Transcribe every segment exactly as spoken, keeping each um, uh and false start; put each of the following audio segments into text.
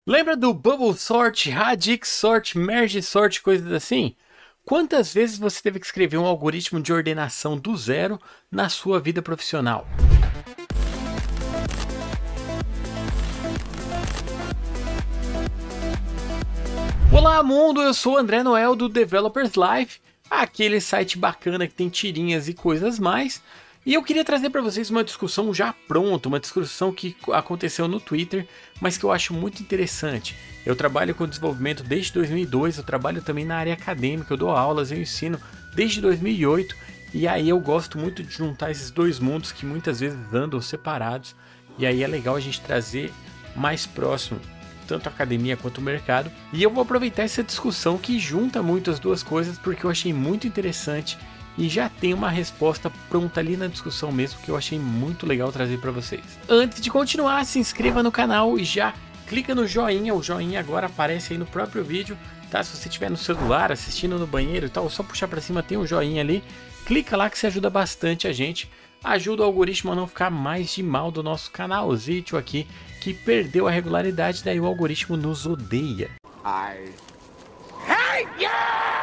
Lembra do Bubble Sort, Radix Sort, Merge Sort, coisas assim? Quantas vezes você teve que escrever um algoritmo de ordenação do zero na sua vida profissional? Olá mundo, eu sou o André Noel do Developers Life, aquele site bacana que tem tirinhas e coisas mais. E eu queria trazer para vocês uma discussão já pronta, uma discussão que aconteceu no Twitter, mas que eu acho muito interessante. Eu trabalho com desenvolvimento desde dois mil e dois, eu trabalho também na área acadêmica, eu dou aulas, eu ensino desde dois mil e oito, e aí eu gosto muito de juntar esses dois mundos que muitas vezes andam separados, e aí é legal a gente trazer mais próximo tanto a academia quanto o mercado. E eu vou aproveitar essa discussão que junta muito as duas coisas, porque eu achei muito interessante. E já tem uma resposta pronta ali na discussão mesmo, que eu achei muito legal trazer para vocês. Antes de continuar, se inscreva no canal e já clica no joinha. O joinha agora aparece aí no próprio vídeo, tá? Se você estiver no celular, assistindo no banheiro e tal, só puxar para cima, tem um joinha ali. Clica lá que se ajuda bastante a gente. Ajuda o algoritmo a não ficar mais de mal do nosso canalzito aqui, que perdeu a regularidade, daí o algoritmo nos odeia. I hate you!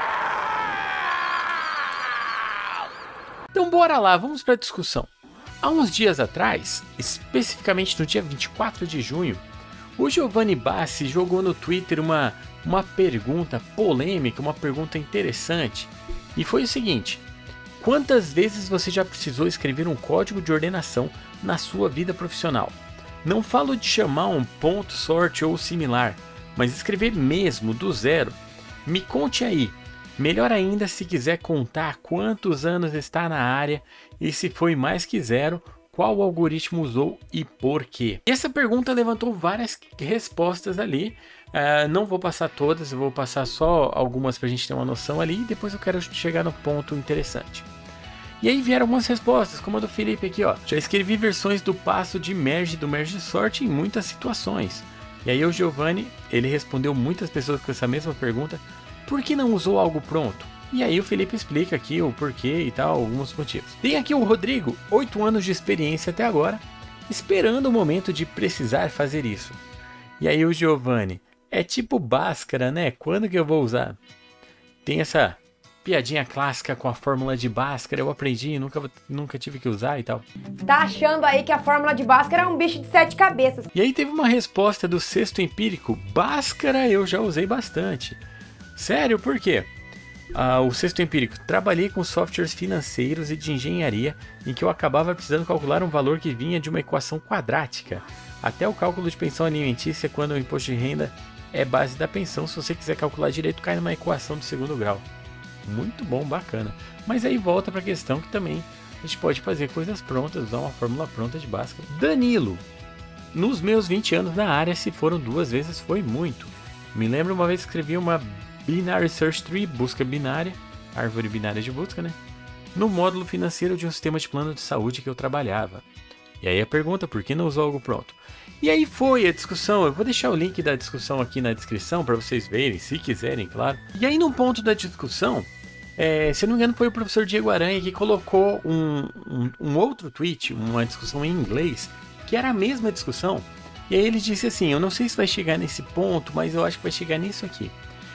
Então bora lá, vamos para a discussão. Há uns dias atrás, especificamente no dia vinte e quatro de junho, o Giovanni Bassi jogou no Twitter uma, uma pergunta polêmica, uma pergunta interessante. E foi o seguinte: quantas vezes você já precisou escrever um código de ordenação na sua vida profissional? Não falo de chamar um ponto, sort ou similar, mas escrever mesmo do zero. Me conte aí. Melhor ainda se quiser contar quantos anos está na área e se foi mais que zero, qual algoritmo usou e por quê. E essa pergunta levantou várias respostas ali, uh, não vou passar todas, eu vou passar só algumas para a gente ter uma noção ali e depois eu quero chegar no ponto interessante. E aí vieram algumas respostas, como a do Felipe aqui, ó. Já escrevi versões do passo de merge do merge sort em muitas situações. E aí o Giovanni, ele respondeu muitas pessoas com essa mesma pergunta. Por que não usou algo pronto? E aí o Felipe explica aqui o porquê e tal, alguns motivos. Tem aqui o Rodrigo, oito anos de experiência até agora, esperando o momento de precisar fazer isso. E aí o Giovanni, é tipo Bhaskara, né? Quando que eu vou usar? Tem essa piadinha clássica com a fórmula de Bhaskara, eu aprendi e nunca, nunca tive que usar e tal. Tá achando aí que a fórmula de Bhaskara é um bicho de sete cabeças. E aí teve uma resposta do sexto empírico, Bhaskara eu já usei bastante. Sério, por quê? Ah, o sexto empírico, trabalhei com softwares financeiros e de engenharia em que eu acabava precisando calcular um valor que vinha de uma equação quadrática. Até o cálculo de pensão alimentícia, quando o imposto de renda é base da pensão, se você quiser calcular direito, cai numa equação do segundo grau. Muito bom, bacana. Mas aí volta para a questão que também a gente pode fazer coisas prontas, usar uma fórmula pronta de Bhaskara. Danilo, nos meus vinte anos na área, se foram duas vezes, foi muito. Me lembro uma vez que escrevi uma Binary Search Tree, busca binária, árvore binária de busca, né? No módulo financeiro de um sistema de plano de saúde que eu trabalhava. E aí a pergunta, por que não usou algo pronto? E aí foi a discussão, eu vou deixar o link da discussão aqui na descrição para vocês verem, se quiserem, claro. E aí num ponto da discussão, é, se eu não me engano foi o professor Diego Aranha que colocou um, um, um outro tweet, uma discussão em inglês, que era a mesma discussão. E aí ele disse assim, eu não sei se vai chegar nesse ponto, mas eu acho que vai chegar nisso aqui.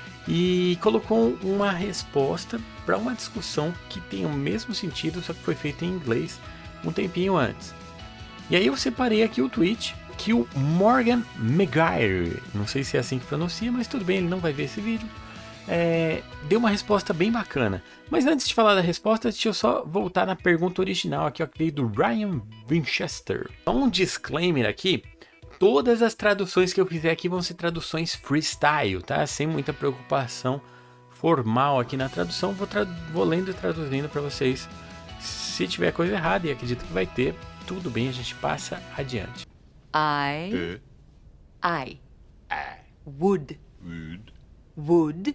E colocou uma resposta para uma discussão que tem o mesmo sentido, só que foi feita em inglês um tempinho antes. E aí eu separei aqui o tweet que o Morgan Maguire, não sei se é assim que pronuncia, mas tudo bem, ele não vai ver esse vídeo, é, deu uma resposta bem bacana. Mas antes de falar da resposta, deixa eu só voltar na pergunta original aqui, ó, que veio do Ryan Winchester. Um disclaimer aqui. Todas as traduções que eu fizer aqui vão ser traduções freestyle, tá? Sem muita preocupação formal aqui na tradução. Vou, tra vou lendo e traduzindo para vocês. Se tiver coisa errada, e acredito que vai ter, tudo bem, a gente passa adiante. I, I, would, would,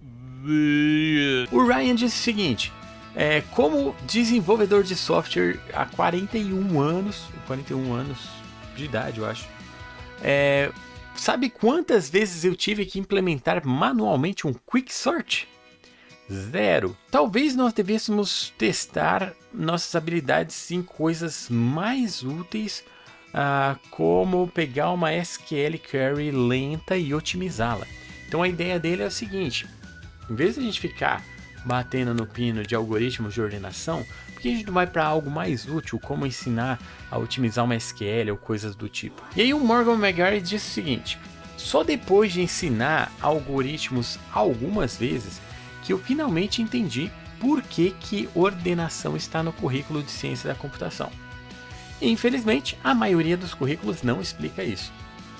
O Ryan disse o seguinte, é, como desenvolvedor de software há quarenta e um anos, quarenta e um anos de idade, eu acho, É, sabe quantas vezes eu tive que implementar manualmente um Quick Sort? Zero. Talvez nós devêssemos testar nossas habilidades em coisas mais úteis ah, como pegar uma S Q L query lenta e otimizá-la. Então a ideia dele é o seguinte: em vez de a gente ficar batendo no pino de algoritmos de ordenação, por que a gente não vai para algo mais útil, como ensinar a otimizar uma S Q L ou coisas do tipo? E aí o Morgan McGarry disse o seguinte: só depois de ensinar algoritmos algumas vezes que eu finalmente entendi por que que ordenação está no currículo de ciência da computação. E, infelizmente, a maioria dos currículos não explica isso.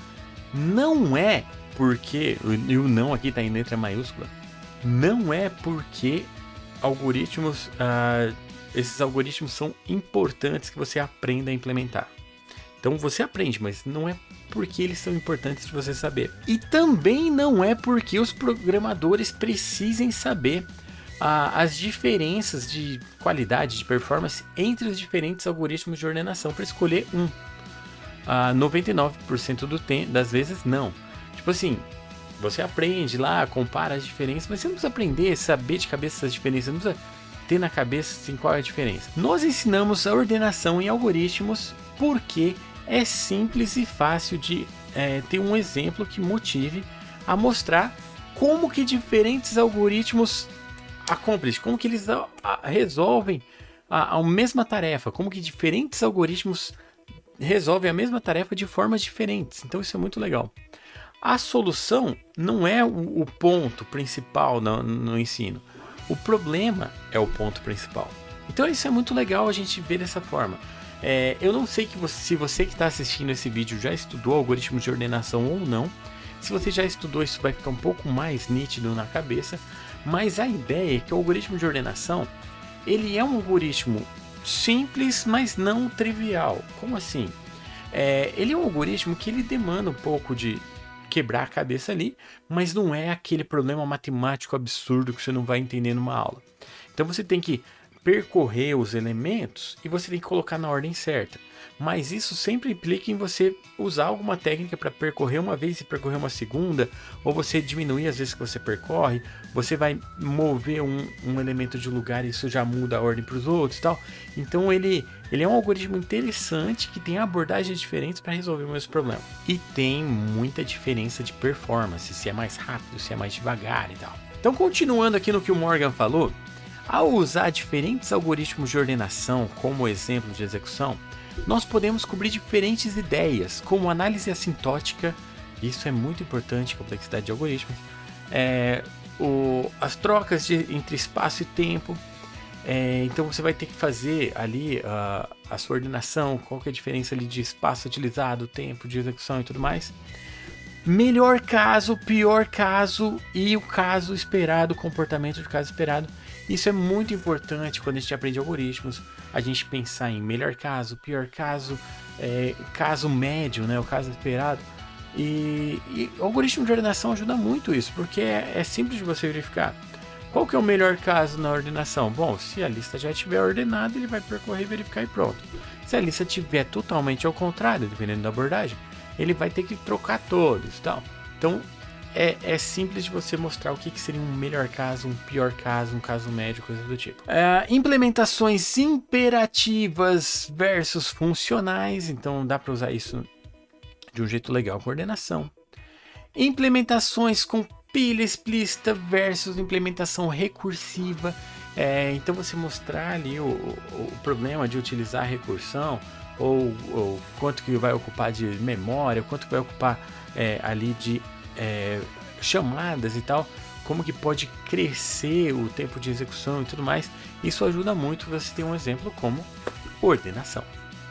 Não é porque, e o não aqui está em letra maiúscula, não é porque algoritmos, ah, esses algoritmos são importantes que você aprenda a implementar. Então você aprende, mas não é porque eles são importantes de você saber. E também não é porque os programadores precisem saber ah, as diferenças de qualidade, de performance entre os diferentes algoritmos de ordenação para escolher um. Ah, noventa e nove por cento do tempo, das vezes não. Tipo assim, você aprende lá, compara as diferenças, mas você não precisa aprender, saber de cabeça essas diferenças, não precisa ter na cabeça assim, qual é a diferença. Nós ensinamos a ordenação em algoritmos porque é simples e fácil de é, ter um exemplo que motive a mostrar como que diferentes algoritmos accomplish, como que eles a, a, resolvem a, a mesma tarefa, como que diferentes algoritmos resolvem a mesma tarefa de formas diferentes. Então isso é muito legal. A solução não é o, o ponto principal no, no ensino. O problema é o ponto principal. Então isso é muito legal a gente ver dessa forma. É, eu não sei que você, se você que está assistindo esse vídeo já estudou algoritmos de ordenação ou não. Se você já estudou, isso vai ficar um pouco mais nítido na cabeça. Mas a ideia é que o algoritmo de ordenação, ele é um algoritmo simples, mas não trivial. Como assim? É, ele é um algoritmo que ele demanda um pouco de quebrar a cabeça ali, mas não é aquele problema matemático absurdo que você não vai entender numa aula. Então você tem que percorrer os elementos e você tem que colocar na ordem certa. Mas isso sempre implica em você usar alguma técnica para percorrer uma vez e percorrer uma segunda, ou você diminuir as vezes que você percorre, você vai mover um, um elemento de lugar e isso já muda a ordem para os outros e tal. Então ele, ele é um algoritmo interessante que tem abordagens diferentes para resolver o mesmo problema. E tem muita diferença de performance, se é mais rápido, se é mais devagar e tal. Então continuando aqui no que o Morgan falou, ao usar diferentes algoritmos de ordenação como exemplo de execução, nós podemos cobrir diferentes ideias, como análise assintótica, isso é muito importante, complexidade de algoritmos, é, o, as trocas de, entre espaço e tempo, é, então você vai ter que fazer ali uh, a sua ordenação, qual que é a diferença ali de espaço utilizado, tempo de execução e tudo mais. Melhor caso, pior caso e o caso esperado, o comportamento do caso esperado. Isso é muito importante quando a gente aprende algoritmos, a gente pensar em melhor caso, pior caso, é, caso médio, né, o caso esperado. E, e o algoritmo de ordenação ajuda muito isso, porque é, é simples de você verificar. Qual que é o melhor caso na ordenação? Bom, se a lista já estiver ordenada, ele vai percorrer, verificar e pronto. Se a lista estiver totalmente ao contrário, dependendo da abordagem, ele vai ter que trocar todos e tal. Então, É, é simples de você mostrar o que, que seria um melhor caso, um pior caso, um caso médio, coisa do tipo. É, implementações imperativas versus funcionais, então dá para usar isso de um jeito legal com ordenação. Implementações com pilha explícita versus implementação recursiva, é, então você mostrar ali o, o, o problema de utilizar a recursão, ou, ou quanto que vai ocupar de memória, quanto que vai ocupar é, ali de É, chamadas e tal, como que pode crescer o tempo de execução e tudo mais. Isso ajuda muito você ter um exemplo como ordenação.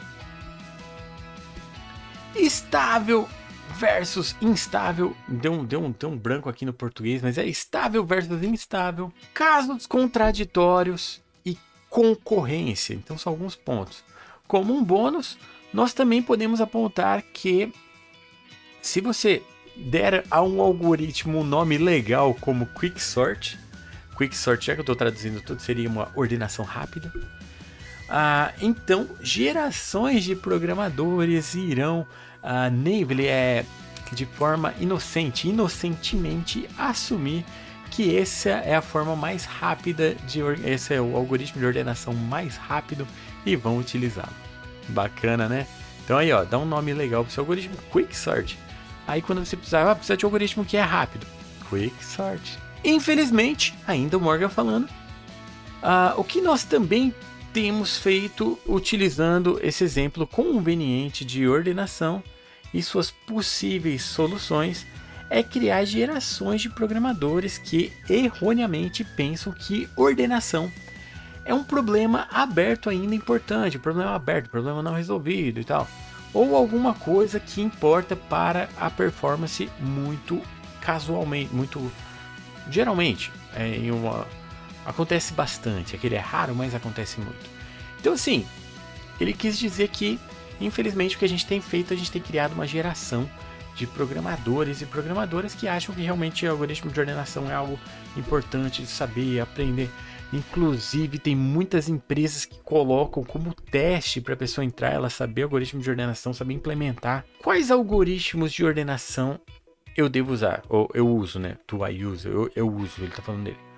Estável versus instável, deu um, deu um, deu um branco aqui no português, mas é estável versus instável, casos contraditórios e concorrência. Então são alguns pontos. Como um bônus, nós também podemos apontar que se você der a um algoritmo um nome legal como Quicksort, Quicksort, já que eu estou traduzindo tudo, seria uma ordenação rápida. Ah, então, gerações de programadores irão ah, naively, é, de forma inocente, inocentemente assumir que essa é a forma mais rápida, de, esse é o algoritmo de ordenação mais rápido e vão utilizá-lo. Bacana, né? Então aí, ó, dá um nome legal pro seu algoritmo, Quicksort. Aí quando você precisar, ah, precisa de um algoritmo que é rápido, Quicksort. Infelizmente, ainda o Morgan falando, ah, o que nós também temos feito utilizando esse exemplo conveniente de ordenação e suas possíveis soluções é criar gerações de programadores que erroneamente pensam que ordenação é um problema aberto ainda importante, problema aberto, problema não resolvido e tal, ou alguma coisa que importa para a performance muito casualmente, muito geralmente, é, em uma, acontece bastante, aquele é raro, mas acontece muito. Então assim, ele quis dizer que, infelizmente, o que a gente tem feito, a gente tem criado uma geração de programadores e programadoras que acham que realmente o algoritmo de ordenação é algo importante de saber, aprender. Inclusive, tem muitas empresas que colocam como teste para a pessoa entrar, ela saber o algoritmo de ordenação, saber implementar. Quais algoritmos de ordenação eu devo usar? Ou eu uso, né? Do I use, eu, eu uso, ele está falando dele.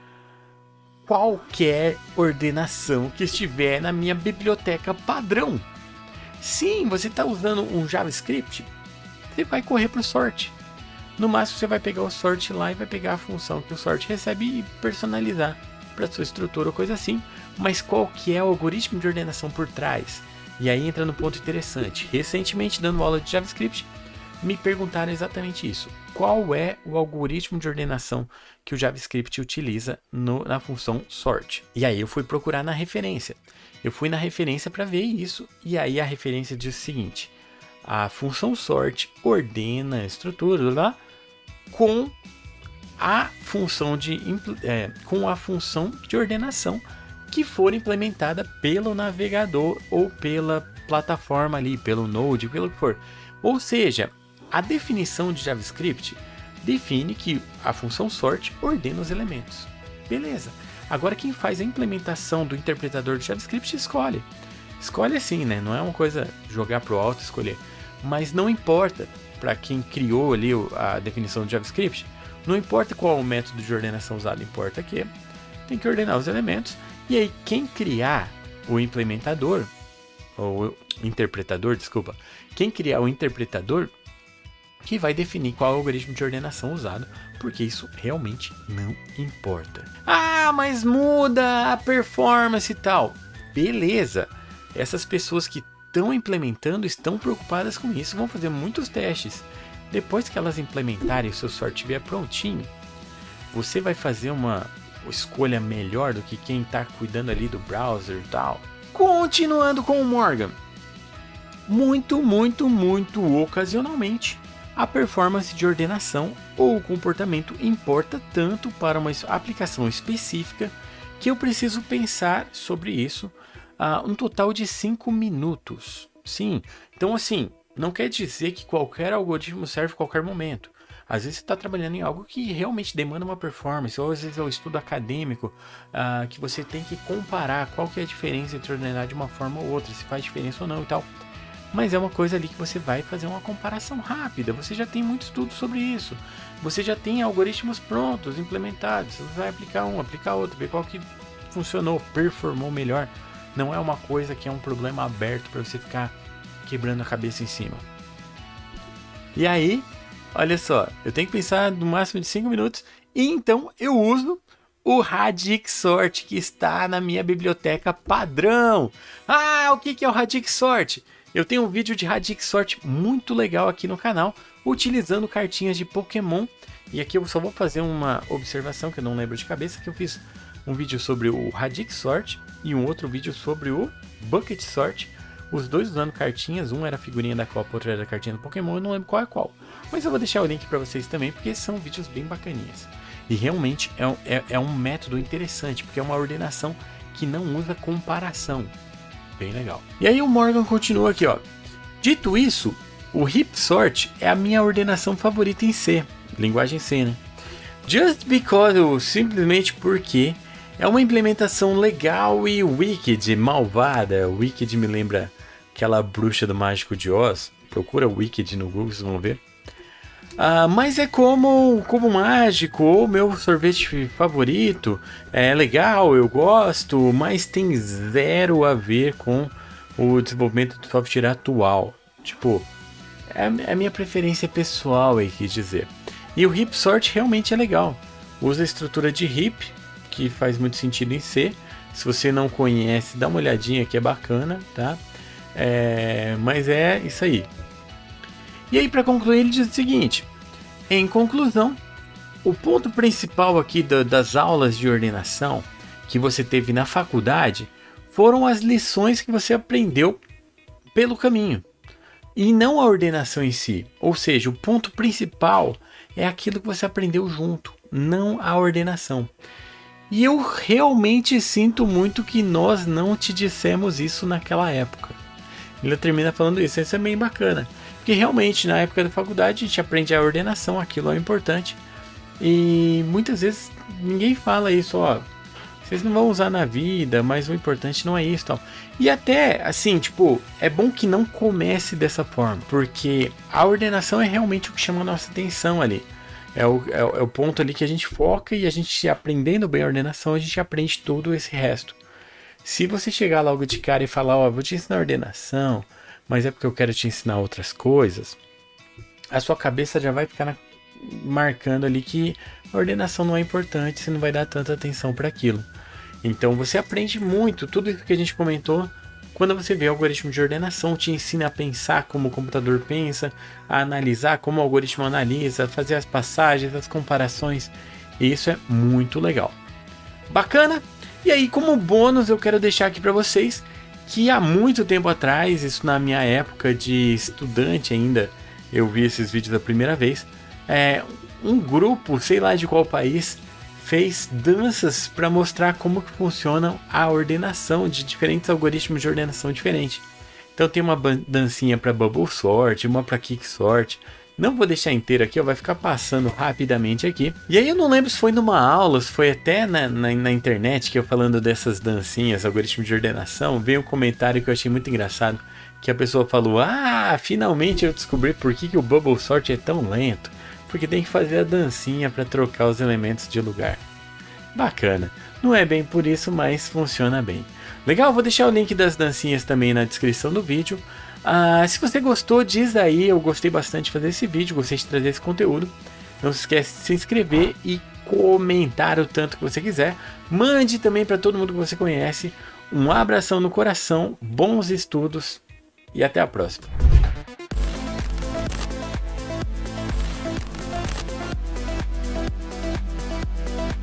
Qualquer ordenação que estiver na minha biblioteca padrão. Sim, você está usando um JavaScript, você vai correr para o sort. No máximo, você vai pegar o sort lá e vai pegar a função que o sort recebe e personalizar para sua estrutura ou coisa assim, mas qual que é o algoritmo de ordenação por trás? E aí entra no ponto interessante. Recentemente, dando aula de JavaScript, me perguntaram exatamente isso. Qual é o algoritmo de ordenação que o JavaScript utiliza no, na função sort? E aí eu fui procurar na referência. Eu fui na referência para ver isso, e aí a referência diz o seguinte: a função sort ordena a estrutura lá com a função de é, com a função de ordenação que for implementada pelo navegador ou pela plataforma ali, pelo Node, pelo que for. Ou seja, a definição de JavaScript define que a função sort ordena os elementos. Beleza. Agora quem faz a implementação do interpretador de JavaScript escolhe. Escolhe assim, né? Não é uma coisa jogar pro alto escolher. Mas não importa para quem criou ali a definição de JavaScript. Não importa qual é o método de ordenação usado, importa que tem que ordenar os elementos. E aí quem criar o implementador, ou o interpretador, desculpa, quem criar o interpretador que vai definir qual é o algoritmo de ordenação usado, porque isso realmente não importa. Ah, mas muda a performance e tal. Beleza, essas pessoas que estão implementando estão preocupadas com isso, vão fazer muitos testes. Depois que elas implementarem, o seu sort estiver prontinho, você vai fazer uma escolha melhor do que quem está cuidando ali do browser e tal. Continuando com o Morgan. Muito, muito, muito ocasionalmente, a performance de ordenação ou o comportamento importa tanto para uma aplicação específica que eu preciso pensar sobre isso uh, um total de cinco minutos. Sim, então assim, não quer dizer que qualquer algoritmo serve a qualquer momento. Às vezes você está trabalhando em algo que realmente demanda uma performance, ou às vezes é o estudo acadêmico, uh, que você tem que comparar qual que é a diferença entre ordenar de uma forma ou outra, se faz diferença ou não e tal. Mas é uma coisa ali que você vai fazer uma comparação rápida, você já tem muito estudo sobre isso, você já tem algoritmos prontos, implementados, você vai aplicar um, aplicar outro, ver qual que funcionou, performou melhor. Não é uma coisa que é um problema aberto para você ficar quebrando a cabeça em cima. E aí, olha só, eu tenho que pensar no máximo de cinco minutos, e então eu uso o RadixSort que está na minha biblioteca padrão. Ah, o que é o RadixSort? Eu tenho um vídeo de RadixSort muito legal aqui no canal, utilizando cartinhas de Pokémon. E aqui eu só vou fazer uma observação que eu não lembro de cabeça, que eu fiz um vídeo sobre o RadixSort e um outro vídeo sobre o BucketSort. Os dois usando cartinhas, um era a figurinha da Copa, outro era a cartinha do Pokémon, eu não lembro qual é qual. Mas eu vou deixar o link para vocês também, porque são vídeos bem bacaninhas. E realmente é um, é, é um método interessante, porque é uma ordenação que não usa comparação. Bem legal. E aí o Morgan continua aqui, ó. Dito isso, o HipSort é a minha ordenação favorita em C, linguagem C, né? Just because, ou simplesmente porque é uma implementação legal e wicked, malvada. Wicked me lembra aquela bruxa do Mágico de Oz. Procura Wicked no Google, vocês vão ver. Ah, mas é como como mágico, ou meu sorvete favorito, é legal, eu gosto, mas tem zero a ver com o desenvolvimento do software atual. Tipo, é a minha preferência pessoal aí, quis dizer. E o hip sort realmente é legal. Usa a estrutura de hip, que faz muito sentido em C. Se você não conhece, dá uma olhadinha que é bacana, tá? É, mas é isso aí. E aí, para concluir, ele diz o seguinte: em conclusão, o ponto principal aqui da, das aulas de ordenação que você teve na faculdade foram as lições que você aprendeu pelo caminho, e não a ordenação em si. Ou seja, o ponto principal é aquilo que você aprendeu junto, não a ordenação. E eu realmente sinto muito que nós não te dissemos isso naquela época. Ele termina falando isso, isso é bem bacana. Porque realmente na época da faculdade a gente aprende a ordenação, aquilo é importante. E muitas vezes ninguém fala isso, ó. Vocês não vão usar na vida, mas o importante não é isso, tal. E até, assim, tipo, é bom que não comece dessa forma, porque a ordenação é realmente o que chama a nossa atenção ali. É o, é, o, é o ponto ali que a gente foca, e a gente, aprendendo bem a ordenação, a gente aprende todo esse resto. Se você chegar logo de cara e falar, ó, vou te ensinar ordenação, mas é porque eu quero te ensinar outras coisas, a sua cabeça já vai ficar na, marcando ali que a ordenação não é importante, você não vai dar tanta atenção para aquilo. Então você aprende muito, tudo isso que a gente comentou, quando você vê o algoritmo de ordenação, te ensina a pensar como o computador pensa, a analisar como o algoritmo analisa, fazer as passagens, as comparações, e isso é muito legal. Bacana? E aí, como bônus, eu quero deixar aqui para vocês que há muito tempo atrás, isso na minha época de estudante ainda, eu vi esses vídeos da primeira vez, é, um grupo, sei lá de qual país, fez danças para mostrar como que funciona a ordenação de diferentes algoritmos de ordenação diferentes. Então tem uma dancinha para Bubble Sort, uma para Kick Sort. Não vou deixar inteiro aqui, ó, vai ficar passando rapidamente aqui. E aí eu não lembro se foi numa aula, se foi até na, na, na internet que eu falando dessas dancinhas, algoritmos de ordenação, veio um comentário que eu achei muito engraçado, que a pessoa falou: ah, finalmente eu descobri por que, que o Bubble Sort é tão lento. Porque tem que fazer a dancinha para trocar os elementos de lugar. Bacana. Não é bem por isso, mas funciona bem. Legal, vou deixar o link das dancinhas também na descrição do vídeo. Ah, se você gostou, diz aí. Eu gostei bastante de fazer esse vídeo, gostei de trazer esse conteúdo. Não se esquece de se inscrever e comentar o tanto que você quiser. Mande também para todo mundo que você conhece. Um abração no coração, bons estudos e até a próxima.